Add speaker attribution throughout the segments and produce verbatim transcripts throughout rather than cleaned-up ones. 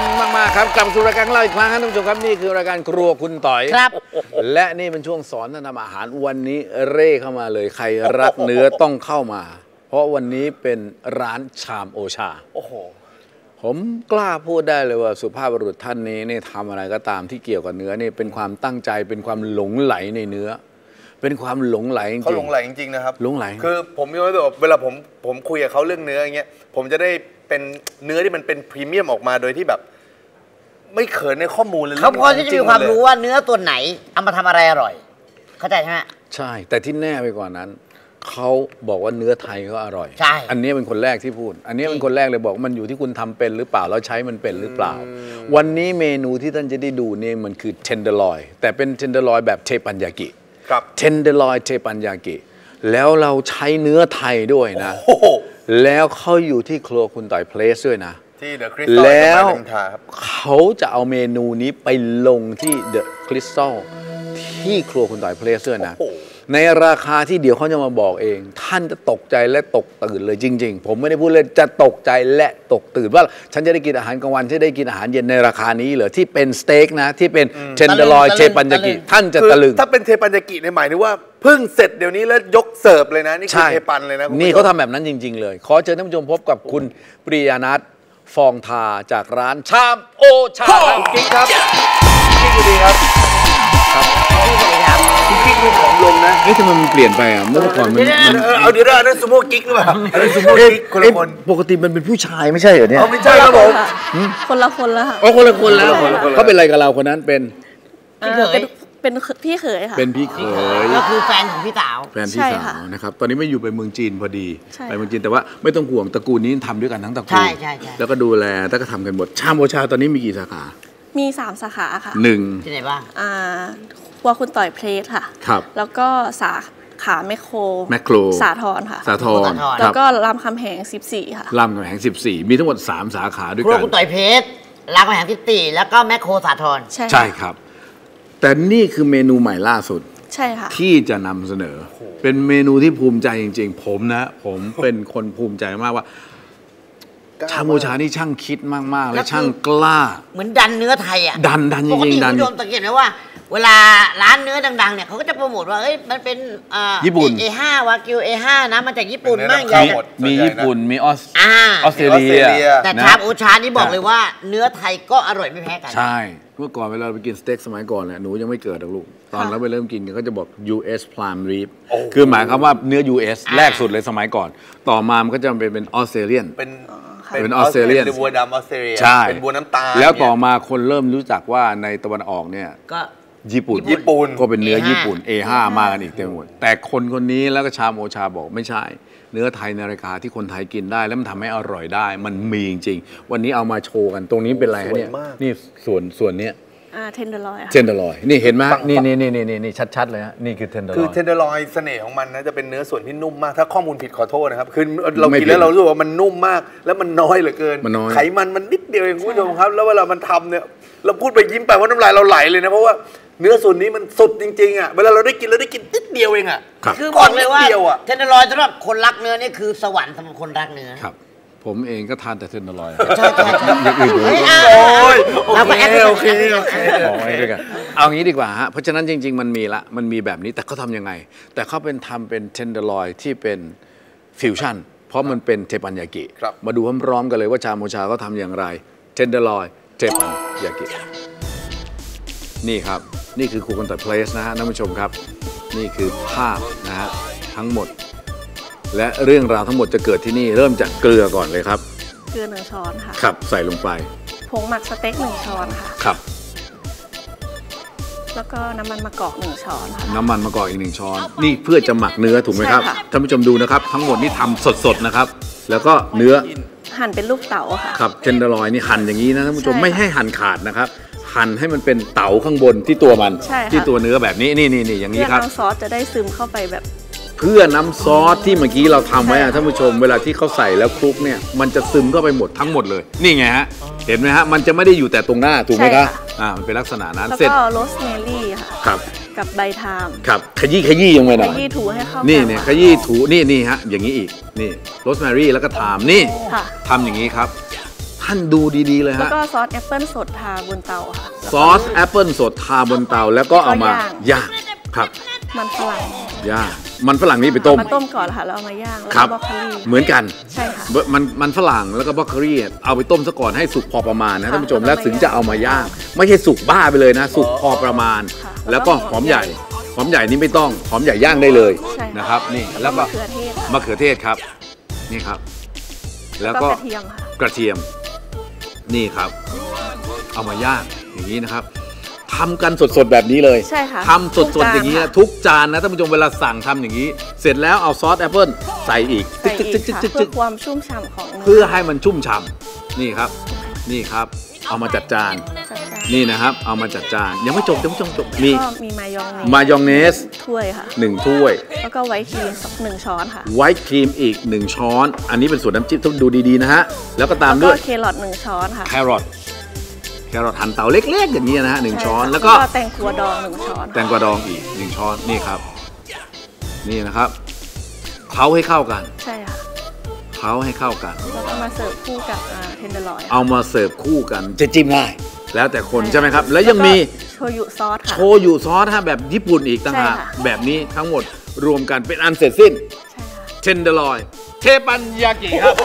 Speaker 1: มากๆครับกลับสู่รายการของเราอีกครั้งครับท่านผู้ชมครับนี่คือรายการครัวคุณต่อย
Speaker 2: ครับ
Speaker 1: และนี่เป็นช่วงสอนทำอาหารวันนี้เร่เข้ามาเลยใครรักเนื้อต้องเข้ามาเพราะวันนี้เป็นร้านชามโอชา
Speaker 3: โอ้โห
Speaker 1: ผมกล้าพูดได้เลยว่าสุภาพบุรุษท่านนี้นี่ทำอะไรก็ตามที่เกี่ยวกับเนื้อนี่เป็นความตั้งใจเป็นความหลงไหลในเนื้อเป็นความหลงไหลจริง
Speaker 3: เขาหลงไหลจริงๆนะครับ
Speaker 1: หลงไหล
Speaker 3: คือผมมีความรู้สึกว่าเวลาผมผมคุยกับเขาเรื่องเนื้ออย่างเงี้ยผมจะได้เป็นเนื้อที่มันเป็นพรีเมียมออกมาโดยที่แบบไม่เขินในข้อมูลเลย
Speaker 2: เขาพอที่จะมีความรู้ว่าเนื้อตัวไหนเอามาทำอะไรอร่อยเข้าใจใช่ไหม
Speaker 1: ใช่แต่ที่แน่ไปกว่านั้นเขาบอกว่าเนื้อไทยก็อร่อย
Speaker 2: ใช่
Speaker 1: อันนี้เป็นคนแรกที่พูดอันนี้เป็นคนแรกเลยบอกมันอยู่ที่คุณทำเป็นหรือเปล่าแล้วใช้มันเป็นหรือเปล่าวันนี้เมนูที่ท่านจะได้ดูนี่มันคือเทนเดอร์ลอยแต่เป็นเทนเดอร์ลอยแบบเทปัญญากิ
Speaker 3: ครับ
Speaker 1: เทนเดอร์ลอยเทปัญญากิแล้วเราใช้เนื้อไทยด้วยนะแล้วเขาอยู่ที่ครัวคุณต่อยเพลสด้วยนะ
Speaker 3: ที่เดอะคริสตัล
Speaker 1: แล้วเขาจะเอาเมนูนี้ไปลงที่เดอะคริสตัลที่ครัวคุณต่อยเพลสด้วยนะในราคาที่เดี๋ยวเขาจะมาบอกเองท่านจะตกใจและตกตื่นเลยจริงๆผมไม่ได้พูดเลยจะตกใจและตกตื่นว่าฉันจะได้กินอาหารกลางวันจะได้กินอาหารเย็นในราคานี้เหรอที่เป็นสเต็กนะที่เป็นเทนเดอร์ลอยเทปัญญากิท่านจะตะลึง
Speaker 3: ถ้าเป็นเทปัญญากิในหมายถึงว่าเพิ่งเสร็จเดี๋ยวนี้แล้วยกเสิร์ฟเลยนะนี่คือเทปันเลยนะ
Speaker 1: นี่เขาทำแบบนั้นจริงๆเลยขอเชิญท่านผู้ชมพบกับคุณปริยานัทฟองทาจากร้านชามโอชา
Speaker 3: กิ๊กครับกิ๊กดีครับคุณกิ๊กดูผอมลงนะ
Speaker 1: เฮ้ยทำไมมันเปลี่ยนไปอ่ะเมื่อก่อนมัน
Speaker 3: เอาเดี๋ยวอันนั้นซูโม่กิ๊กหรือเปล่าอันนั้นซูโม่กิ๊กคนละคน
Speaker 1: ปกติมันเป็นผู้ชายไม่ใช่เหรอเนี่ย
Speaker 3: ไม่ใช่ครับผม
Speaker 4: คนละคนแล้วค่ะ
Speaker 1: อ๋อคนละคนแล้วเขาเป็นอะไรกับเราคนนั้นเป็น
Speaker 4: พี่เขยเป็นพี่เขยค่ะ
Speaker 1: เป็นพี่เขย
Speaker 2: ก็คือแฟนของพี่สาว
Speaker 1: แฟนพี่สาวนะครับตอนนี้ไม่อยู่ไปเมืองจีนพอดีไปเมืองจีนแต่ว่าไม่ต้องห่วงตระกูลนี้ทำด้วยกันทั้งตระกูล
Speaker 2: ใช่ใช่
Speaker 1: แล้วก็ดูแลแล้วก็ทำกันหมดชามโอชาตอนนี้มีกี่สาขา
Speaker 4: มีสามสาขาค่ะ
Speaker 1: หนึ่ง
Speaker 2: ที่ไหนบ้าง
Speaker 4: อ่าครัวคุณต่อยเพลสค่ะ
Speaker 1: ครับ
Speaker 4: แล้วก็สาขาแมคโคร
Speaker 1: แมคโคร
Speaker 4: สาทรค่ะ
Speaker 1: สาทร
Speaker 4: แล้วก็รามคำแหงสิบสี่ค่ะ
Speaker 1: รามคำแหงสิบสี่มีทั้งหมดสามสาขาด้วยกัน
Speaker 2: ครัวคุณต่อยเพลสรามคำแหงสิบสี่แล้วก็แมคโครสาทร
Speaker 1: ใช่ครับแต่นี่คือเมนูใหม่ล่าสุด
Speaker 4: ใช่ค่ะ
Speaker 1: ที่จะนำเสนอเป็นเมนูที่ภูมิใจจริงๆผมนะผมเป็นคนภูมิใจมากว่าชามโอชานี่ช่างคิดมากๆและช่างกล้า
Speaker 2: เหมือนดันเนื้อไทยอ่ะ
Speaker 1: ดันดันจริงๆดัน
Speaker 2: ปกติคุณผู้ชมสังเกตไหมว่าเวลาร้านเนื้อดังๆเนี่ยเขาก็จะโปรโมทว่าเอ้ยมันเป็น
Speaker 1: ญี่ปุ่น
Speaker 2: เอ ห้าวากิว เอ ห้า นะมาจากญี่ปุ่นมากใหญ่
Speaker 1: มีญี่ปุ่นมีออสออสเตรเลีย
Speaker 2: แต่ชามโอชานี่บอกเลยว่าเนื้อไทยก็อร่อยไม่แพ้กัน
Speaker 1: ใช่เมื่อก่อนเวลาไปกินสเต็กสมัยก่อนแหละหนูยังไม่เกิดหรอกลูกตอนเราไปเริ่มกินกันก็จะบอก ยู เอส Prime Rib คือหมายความว่าเนื้อ ยู เอส แรกสุดเลยสมัยก่อนต่อมามันก็จะเป็นเป็นออสเตรเลียน
Speaker 3: เป็น
Speaker 1: เป็นออสเตรเลียน
Speaker 3: เป็นบัวดำออสเตรเลีย
Speaker 1: ใช่
Speaker 3: เป็นบัวน้ำตาล
Speaker 1: แล้วต่อมาคนเริ่มรู้จักว่าในตะวันออกเนี่ย
Speaker 2: ก็
Speaker 1: ญี่ปุ่น
Speaker 3: ญี่ปุ่น
Speaker 1: ก็เป็นเนื้อญี่ปุ่น เอ ห้า มากันอีกเต็มหมดแต่คนคนนี้แล้วก็ชามโอชาบอกไม่ใช่เนื้อไทยในราคาที่คนไทยกินได้แล้วมันทำให้อร่อยได้มันมีจริงๆวันนี้เอามาโชว์กันตรงนี้เป็นอะไรเนี่ยนี่ส่วนส่วนเนี้ย
Speaker 4: เทนเดอร์ลอย
Speaker 1: เทนเดอร์ลอยนี่เห็นไหมนี่นี่นี่นี่นี่ชัดๆเลยฮะนี่คือเทนเดอร์ลอย
Speaker 3: คือเทนเดอร์ลอยเสน่ห์ของมันนะจะเป็นเนื้อส่วนที่นุ่มมากถ้าข้อมูลผิดขอโทษนะครับคือเรากินแล้วเรารู้ว่ามันนุ่มมากแล้วมันน้อยเหลือเกินไขมันมันนิดเดียวเองคุณผู้ชมครับแล้วเวลามันทำเนี่ยเราพูดไปยิ้มไปว่าน้ำลายเราไหลเลยนะเพราะว่าเนื้อส่วนนี้มันสุดจริงๆอ่ะเวลาเราได้กินเราได้กินนิดเดียวเองอ่ะ
Speaker 2: คือบอกเลยว่าเทนเดอร์ลอยสำหรับคนรักเนื้อนี่คือสวรรค์สำหรับคนรักเนื้อ
Speaker 1: ครับผมเองก็ทานแต่เทนเดอร์ลอย
Speaker 2: ใช่ใช่
Speaker 1: อย่างอื่นผม
Speaker 3: โอ้ยโอเคโอเคโอเค
Speaker 1: เอางี้ดีกว่าฮะเพราะฉะนั้นจริงๆมันมีละมันมีแบบนี้แต่เขาทำยังไงแต่เขาเป็นทำเป็นเทนเดอร์ลอยที่เป็นฟิวชั่นเพราะมันเป็นเทปัญญากิมาดูพร้อมๆกันเลยว่าชามโอชาเขาทำอย่างไรเทนเดอร์ลอยเทปัญญากินี่ครับนี่คือครัวคุณต่อยเพลสนะฮะท่านผู้ชมครับนี่คือภาพนะฮะทั้งหมดและเรื่องราวทั้งหมดจะเกิดที่นี่เริ่มจากเกลือก่อนเลยครับ
Speaker 4: เกลือหนึ่งช้อนค่ะ
Speaker 1: ครับใส่ลงไป
Speaker 4: ผงหมักสเต็กหนึ่งช้อนค่ะ
Speaker 1: ครับ
Speaker 4: แล้วก็น้ำมันมะกอกหนึ่งช้อนค่ะ
Speaker 1: น้ำมันมะกอกอีกหนึ่งช้อนนี่เพื่อจะหมักเนื้อถูกไหมครับท่านผู้ชมดูนะครับทั้งหมดนี่ทำสดๆนะครับแล้วก็เนื้อ
Speaker 4: หั่นเป็นลูกเต๋าค่ะ
Speaker 1: ครับเทนเดอร์ลอยนี่หั่นอย่างนี้นะท่านผู้ชมไม่ให้หั่นขาดนะครับหั่นให้มันเป็นเต๋าข้างบนที่ตัวมันที่ตัวเนื้อแบบนี้นี่นี่นี่อย่างนี้ครับ
Speaker 4: น้ำซอสจะได้ซึมเข้าไปแบบ
Speaker 1: เพื่อน้ำซอสที่เมื่อกี้เราทำไว้ท่านผู้ชมเวลาที่เขาใส่แล้วคลุกเนี่ยมันจะซึมเข้าไปหมดทั้งหมดเลยนี่ไงฮะเห็นไหมฮะมันจะไม่ได้อยู่แต่ตรงหน้าถูกไหมครับอ่ามันเป็นลักษณะนั้น
Speaker 4: เสร็จแล้วก็โรสแมรี่ค่ะ
Speaker 1: ครับ
Speaker 4: กับใบไทม์
Speaker 1: ครับขยี้ขยี้ยังไงหน่อย
Speaker 4: ขยี้ถูให้เข้า
Speaker 1: นี่เนี่ยขยี้ถูนี่นี่ฮะอย่างนี้อีกนี่โรสแมรี่แล้วก็ไทม์นี่ทำอย่างนี้ครับทท่านดูดีๆเลย
Speaker 4: แล้ว
Speaker 1: ฮะ
Speaker 4: ก็ซอสแอปเปิลสดทาบนเตาค่ะ
Speaker 1: ซอสแอปเปิลสดทาบนเตาแล้วก็เอามาย่างครับ
Speaker 4: มันฝรั่ง
Speaker 1: ย่างมันฝรั่งนี่ไปต้ม
Speaker 4: มาต้มก่อนค่ะแล้วเอามาย่างแล้ว
Speaker 1: ครั
Speaker 4: ก็
Speaker 1: บ
Speaker 4: บรอกโคลี
Speaker 1: เหมือนกัน
Speaker 4: ใช่ค่ะ
Speaker 1: มันมันฝรั่งแล้วก็บรอกโคลีเอาไปต้มซะก่อนให้สุกพอประมาณนะท่านผู้ชมแล้วถึงจะเอามาย่างไม่ใช่สุกบ้าไปเลยนะ สุกพอประมาณ
Speaker 4: ค่ะ
Speaker 1: แล้วก็หอมใหญ่หอมใหญ่นี่ไม่ต้องหอมใหญ่ย่างได้เลย
Speaker 4: ใช่ค่ะ
Speaker 1: นะครับนี่แล้วก็
Speaker 4: มะเขือเทศค่ะ
Speaker 1: มะเขือเทศครับนี่ครับ แล้ว
Speaker 4: ก็
Speaker 1: ก็
Speaker 4: กระเทียมค่ะ
Speaker 1: กระเทียมนี่ครับ เอามาย่างอย่างนี้นะครับทำกันสดๆแบบนี้เลย
Speaker 4: ใช่ค่ะ
Speaker 1: ทำสดๆอย่างนี้นะทุกจานนะท่านผู้ชมเวลาสั่งทำอย่างนี้ เสร็จแล้วเอาซอสแอปเปิลใส่อีก
Speaker 4: ใส่อีกค่ะเพื่อความชุ่มฉ่ำของเนื้
Speaker 1: เพื่อให้มันชุ่มฉ่ำนี่ครับ นี่ครับ เอามาจัดจาน
Speaker 4: จัดจาน
Speaker 1: นี่นะครับ เอามาจัดจานยังไม่จบยังไม่จบจบมี
Speaker 4: ก็มีมายองเนส
Speaker 1: มายองเนส
Speaker 4: ถ้วยค่ะ
Speaker 1: หนึ่งถ้วย
Speaker 4: แล้วก็ไวท์ครีมสักหนึ่งช้อนค่ะ
Speaker 1: ไวท์ครีมอีกหนึ่งช้อน อันนี้เป็นส่วนน้ำจิ้มต้องดูดีๆนะฮะแล้วก็ตาม
Speaker 4: แล้ว
Speaker 1: ด้
Speaker 4: ก็
Speaker 1: วย
Speaker 4: เครอทหนึ่งช้อนค่ะ
Speaker 1: แครอทแครอทหั่นเตาเล็กๆอย่างนี้นะฮะหนึ่งช้อน
Speaker 4: ใค่ะ
Speaker 1: แล้วก็
Speaker 4: แตงกวาดองหนึ่งช้อน
Speaker 1: แตงกวาดองอีกหนึ่งช้อนนี่ครับ นี่นะครับเคล้าให้เข้ากัน
Speaker 4: ใช่ค่ะ
Speaker 1: เคล้าให้เข้ากัน
Speaker 4: แล้วก็มาเสิร์ฟคู่กับเทนเดอร์ลอย
Speaker 1: เอามาเสิร์ฟคู่กันจะจิ้มง่ายแล้วแต่คนใช่ไหมครับ แล้วยังมี
Speaker 4: โชยุซอส
Speaker 1: โช
Speaker 4: ค่ะ
Speaker 1: ยุซอสฮะแบบญี่ปุ่นอีกต่างหาก
Speaker 4: ใช่ค่ะ
Speaker 1: แบบนี้ทั้งหมดรวมกันเป็นอันเสร็จสิ้น
Speaker 4: ใช่ค่ะ
Speaker 1: เทนเดอร์ลอยเทปันยากิครับ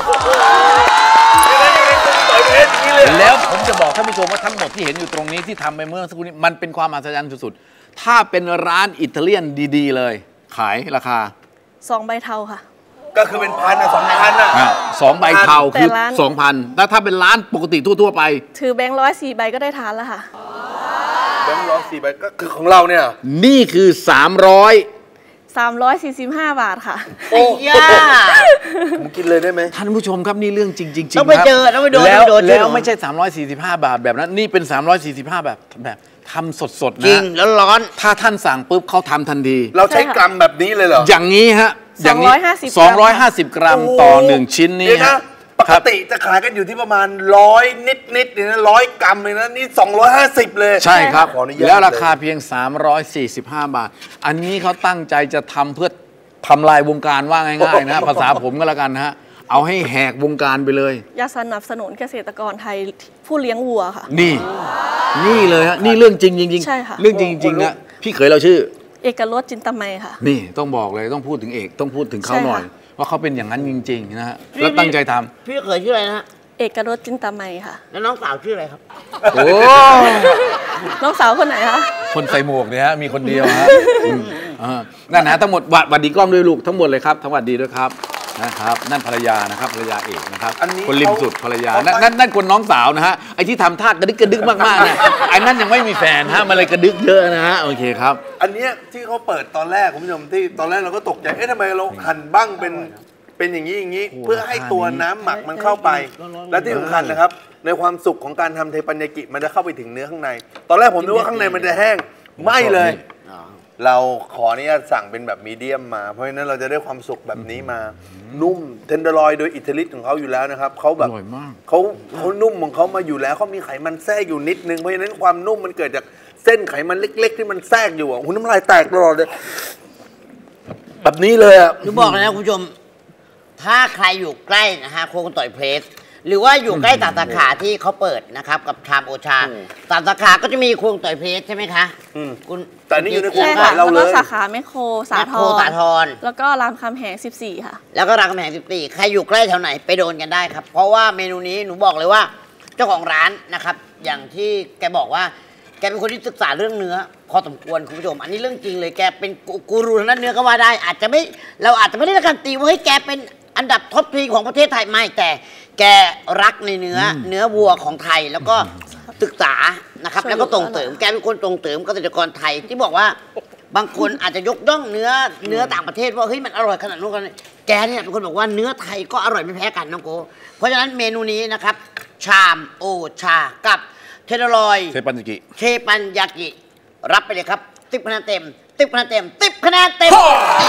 Speaker 1: แล้วผมจะบอกท่านผู้ชมว่าทั้งหมดที่เห็นอยู่ตรงนี้ที่ทำไปเมื่อสักครู่นี้มันเป็นความอัศจรรย์สุดๆถ้าเป็นร้านอิตาเลียนดีๆเลย ขายราคา
Speaker 4: สองใบเทาค่ะ
Speaker 3: ก็คือเป็นพันอ่ะสองพันอ่ะ
Speaker 1: อ่ะสองใบเทาคือ
Speaker 4: แต่ร้าน
Speaker 1: สองพันแล้วถ้าเป็นร้านปกติทั่วๆไป
Speaker 4: ถือแบงค์ร้อยสี่ใบก็ได้ทานแล้วค่ะ
Speaker 3: แบงค์ร้อยสี่ใบก็คือของเราเนี่ย
Speaker 1: นี่คือ สามร้อย
Speaker 4: สามร้อยสี่สิบห้าบาทค่ะ
Speaker 3: โอ้
Speaker 2: ย่า
Speaker 3: ผมกินเลยได้ไหม
Speaker 1: ท่านผู้ชมครับนี่เรื่องจริงๆจริงๆ
Speaker 2: ต้องไป
Speaker 1: ครับ
Speaker 2: เจอต้องไปโดน
Speaker 1: แล้ว
Speaker 2: ต้องไปโดน
Speaker 1: แล้ว
Speaker 2: เจอ
Speaker 1: ไม่ใช่ สามร้อยสี่สิบห้า บาทแบบนั้น นี่เป็น สามร้อยสี่สิบห้า แบบแบบทำสดๆ
Speaker 2: จริ
Speaker 1: นะ
Speaker 2: งแล้วร้อน
Speaker 1: ถ้าท่านสั่งปุ๊บเขาทำทันที
Speaker 3: เราใช้
Speaker 4: ใช่ค่ะ
Speaker 3: กรัมแบบนี้เลยเหรอ
Speaker 1: อย่างนี้ฮะอย่างนี้
Speaker 4: ส
Speaker 1: ส
Speaker 4: อ
Speaker 1: อง ง
Speaker 4: ร้
Speaker 1: ร้
Speaker 4: อ
Speaker 1: อย ย
Speaker 4: ห้า
Speaker 1: ห้า
Speaker 4: สิ
Speaker 1: สิ
Speaker 4: บ
Speaker 1: บ กรัม
Speaker 3: โอ้
Speaker 1: ต่อหนึ่งชิ้นนี้
Speaker 3: เดี๋ยวนะ
Speaker 1: ฮะ
Speaker 3: ป
Speaker 1: ค
Speaker 3: ก
Speaker 1: รับ
Speaker 3: ติจะขายกันอยู่ที่ประมาณร้อยนิดๆเนี่ยนะร้อยกรัมเลยนะนี่สองร้อยห้าสิบเลย
Speaker 1: ใช่ครับ
Speaker 3: ขออนุญาต
Speaker 1: แล้วราคาเพียง สามร้อยสี่สิบห้า บาท อันนี้เขาตั้งใจจะทำเพื่อทำลายวงการว่าง่ายๆนะ ภาษาผมก็แล้วกันนะฮะเอาให้แหกวงการไปเลย
Speaker 4: อยากสนับสนุนเกษตรกรไทยผู้เลี้ยงวัวค่ะ
Speaker 1: นี่ นี่เลยฮะนี่เรื่องจริงจริงๆ
Speaker 4: ใช่ค่ะ
Speaker 1: เรื่องจริงจริงๆนะพี่เขยเราชื่อ
Speaker 4: เอกรสจินตมัยค่ะ
Speaker 1: นี่ต้องบอกเลยต้องพูดถึงเอกต้องพูดถึงเขา
Speaker 4: ใช่ค่ะ
Speaker 1: หน่อย ว่าเขาเป็นอย่างนั้นจริงๆนะฮะแล้วตั้งใจทำ
Speaker 2: พี่เคยชื่ออะไรนะฮะ
Speaker 4: เอกรสจินตมัยค่ะ
Speaker 2: แล้วน้องสาวชื่ออะไรครับ
Speaker 1: โอ้
Speaker 4: น้องสาวคนไหนคะ
Speaker 1: คนใส่หมวกเนี่ยฮะมีคนเดียวฮะอืมอ่านั่นนะทั้งหมดหวัดหวัดดีกล้องด้วยลูกทั้งหมดเลยครับทั้งหวัดดีด้วยครับนะครับนั่นภรรยานะครับภรรยาเอกนะครับ
Speaker 3: อันนี้
Speaker 1: คนริมสุดภรรยา
Speaker 3: เขา
Speaker 1: นั่นนั่นนั่นคนน้องสาวนะฮะไอ้ที่ทำท่ากระดึกกระดึกมากๆเนี่ยไอ้นั่นยังไม่มีแฟนฮะมันเลยกระดึกเยอะนะฮะโอเคครับ
Speaker 3: อันเนี้ยที่เขาเปิดตอนแรกคุณผู้ชมที่ตอนแรกเราก็ตกใจเอ๊ะทำไมเราหั่นบ้างเป็นเป็นอย่างนี้อย่างนี้
Speaker 1: โอ้โห
Speaker 3: เพื่อให้ตัวน้ำหมักมันเข้าไป และที่สำคัญนะครับ ในความสุขของการทำเทปัญญากิมันจะเข้าไปถึงเนื้อข้างใน ตอนแรกผมนึกว่าข้างในมันจะแห้งไม่เลย เราขออนุญาตสั่งเป็นแบบมีเดียมมา เพราะฉะนั้นเราจะได้ความสุขแบบนี้มา นุ่มเทนเดอร์ลอยโดยอิตาลีของเขาอยู่แล้วนะครับเขาแบบ
Speaker 1: อร่อยมาก
Speaker 3: เขาเขานุ่มของเขามาอยู่แล้วเขามีไขมันแทรกอยู่นิดนึงเพราะฉะนั้นความนุ่มมันเกิดจากเส้นไขมันเล็ก ๆ ที่มันแทรกอยู่อ่ะโอ้โหน้ำลายแตกตลอดเลยแบบนี้เลยอ่ะ
Speaker 2: หนูบอกเลยนะคุณผู้ชม ถ้าใครอยู่ใกล้นะฮะโคงต่อยเพลส หรือว่าอยู่ใกล้ตาสาขาที่เขาเปิดนะครับ กับชามโอชาตาสาขาก็จะมีโคงต่อยเพลสใช่ไหมคะ
Speaker 3: อืม
Speaker 2: คุณ
Speaker 3: แต่นี่อยู่ในโครง
Speaker 4: ใช่
Speaker 3: ข่า
Speaker 4: ค่ะ
Speaker 3: ยเรา
Speaker 4: แล้ว
Speaker 3: เล
Speaker 4: ก็
Speaker 3: ย
Speaker 4: สาขาแมคโครสา
Speaker 2: แมค
Speaker 4: ท
Speaker 2: โคร
Speaker 4: ร
Speaker 2: สาทร
Speaker 4: แล้วก็รามคำแหงสิบสี่ค่ะ
Speaker 2: แล้วก็รามคำแหงสิบสี่ใครอยู่ใกล้แถวไหนไปโดนกันได้ครับ เพราะว่าเมนูนี้หนูบอกเลยว่าเจ้าของร้านนะครับ อย่างที่แกบอกว่า แกเป็นคนที่ศึกษาเรื่องเนื้อ พอสมควรคุณผู้ชม อันนี้เรื่องจริงเลยแกเป็นกูรูทางด้านเนื้อก็ว่าได้ อาจจะไม่เราอาจจะไม่ได้การันตีว่าเฮ้ยแกเป็นอันดับท็อปทรีของประเทศไทยไม่แต่แกรักในเนื้อเนื้อวัวของไทยแล้วก็ศึกษานะครับ
Speaker 4: ช่วย
Speaker 2: แล้วก็ส่งเสริมแกเป็นคนส่งเสริมเกษตรกรไทยที่บอกว่า บางคนอาจจะยกย่องเนื้อเนื้อต่างประเทศว่าเฮ้ยมันอร่อยขนาดนู้นกันแกเนี่ยเป็นคนบอกว่าเนื้อไทยก็อร่อยไม่แพ้กันน้องโกเพราะฉะนั้นเมนูนี้นะครับ ชามโอชากับเทนเดอร์ลอย
Speaker 1: เทปันยากิ
Speaker 2: เทปันยากิรับไปเลยครับติบคะแนนเต็มติบคะแนนเต็มติบคะแนนเต็ม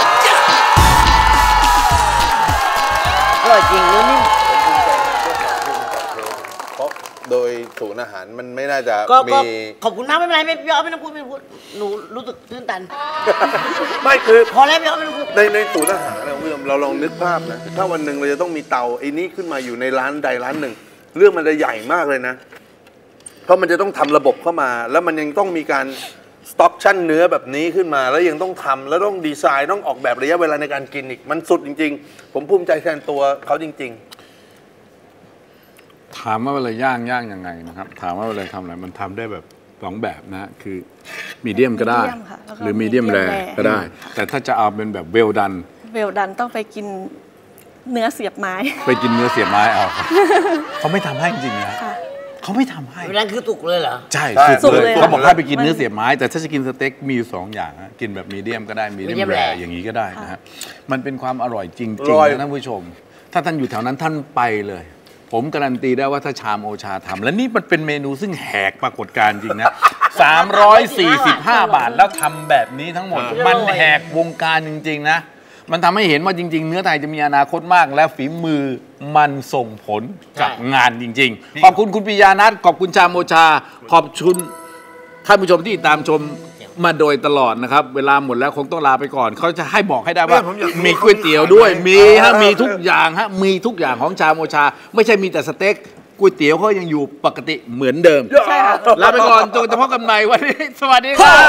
Speaker 2: อร่อยจริงเนื้อนิ่ม
Speaker 3: เพราะโดยศูนย์อาหารมันไม่น่าจะ
Speaker 2: ก็ก็
Speaker 3: มี
Speaker 2: ขอบคุณมากไม่เป็นไรไม่พี่อ้อไม่ต้องพูดไม่ต้องพูดหนูรู้สึกตื้นตัน
Speaker 3: ไม่คือ
Speaker 2: พอแล้วพี่อ้อไม่ต้องพูด
Speaker 3: ในในศูนย์อาหารนะคุณผู้ชมเราลองนึกภาพนะถ้าวันหนึ่งเราจะต้องมีเตาไอ้นี้ขึ้นมาอยู่ในร้านใดร้านหนึ่งเรื่องมันจะใหญ่มากเลยนะเพราะมันจะต้องทำระบบเข้ามาแล้วมันยังต้องมีการสต็อกชั่นเนื้อแบบนี้ขึ้นมาแล้วยังต้องทำแล้วต้องดีไซน์ต้องออกแบบระยะเวลาในการกินอีกมันสุดจริงๆผมภูมิใจแทนตัวเขาจริง
Speaker 1: ๆถามว่าเวลาย่างย่างยังไงนะครับถามว่าเวลาทำอะไรมันทำได้แบบสองแบบนะคือมีเดียมก็ได้หรือมีเดียมแรร์ก็ได้แต่ถ้าจะเอาเป็นแบบเวลดัน
Speaker 4: เวลดันต้องไปกินเนื้อเสียบไม้
Speaker 1: ไปกินเนื้อเสียบไม้เอาเขาไม่ทำให้จริงๆนะเขาไม่ทำให้
Speaker 2: นั่นคือสุกเลยเหรอ
Speaker 1: ใช่สุกเลยเขาบอกให้ไปกินเนื้อเสียบไม้แต่ถ้าจะกินสเต็กมีอยู่สองอย่างกินแบบมีเดียมก็ได้มีเดียมแรร์อย่างนี้ก็ได้นะฮะมันเป็นความอร่อยจริงๆนะท่านผู้ชมถ้าท่านอยู่แถวนั้นท่านไปเลยผมการันตีได้ว่าถ้าชามโอชาทำและนี่มันเป็นเมนูซึ่งแหกปรากฏการณ์จริงนะสามร้อยสี่สิบห้าบาทแล้วทำแบบนี้ทั้งหมดมันแหกวงการจริงๆนะมันทำให้เห็นว่าจริงๆเนื้อไทยจะมีอนาคตมากและฝีมือมันส่งผลกับงานจริงๆขอบคุณคุณปิยานัทขอบคุณชามโอชาขอบคุณท่านผู้ชมที่ตามชมมาโดยตลอดนะครับเวลาหมดแล้วคงต้องลาไปก่อนเขาจะให้บอกให้ได้ว่ามีก๋วยเตี๋ยวด้วยมีฮะมีทุกอย่างฮะมีทุกอย่างของชามโอชาไม่ใช่มีแต่สเต็กก๋วยเตี๋ยวเขายังอยู่ปกติเหมือนเดิมลาไปก่อนจนจะพบกันใหม่วันนี้สวัสดีครับ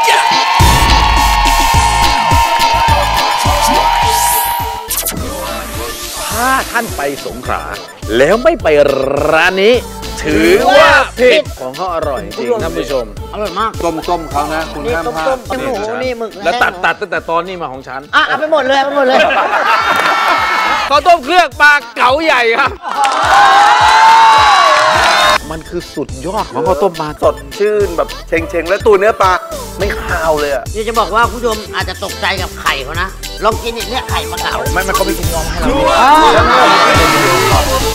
Speaker 1: ถ้าท่านไปสงขลาแล้วไม่ไปร้านนี้ถือว่าผิดของเขาอร่อยจริงท่านผู้ชม
Speaker 2: อร่อยมาก
Speaker 3: ต้มๆเขานะคุณห้ามพลาด
Speaker 2: นี่หมูนี่หมึก
Speaker 1: แล้วตัดตัดตั้งแต่ตอนนี้มาของฉัน
Speaker 2: อ่ะเอาไปหมดเลยเอาไปหมดเลย
Speaker 1: ข้าวต้มเครื่องปลาเก๋าใหญ่ครับมันคือสุดยอดของข้าวต้มปลา
Speaker 3: สดชื่นแบบเชงๆและตัวเนื้อปลาไม่คาวเลยอ่ะ
Speaker 2: นี่จะบอกว่าผู้ชมอาจจะตกใจกับไข่เขานะลองกินเนี่ยไข่ปลาเก๋า
Speaker 3: ไม่ไม่เขาไม่กินยอมให้เรา